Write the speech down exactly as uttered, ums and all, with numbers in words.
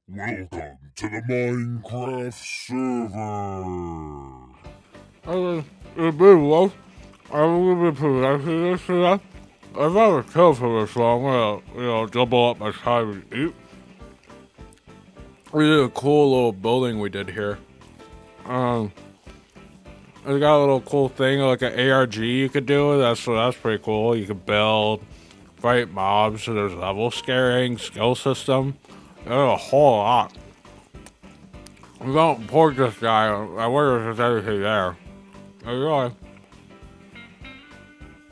Welcome to the Minecraft server. Okay, it's been well. I'm gonna be producing this today. I've never killed for this, so I'm gonna, you know, double up my time to eat. We did a cool little building we did here. Um, it's got a little cool thing like an A R G you could do with that, so that's pretty cool. You could build, fight mobs, so there's level scaling, skill system. There's a whole lot. We don't import this guy. I wonder if there's anything there. Enjoy.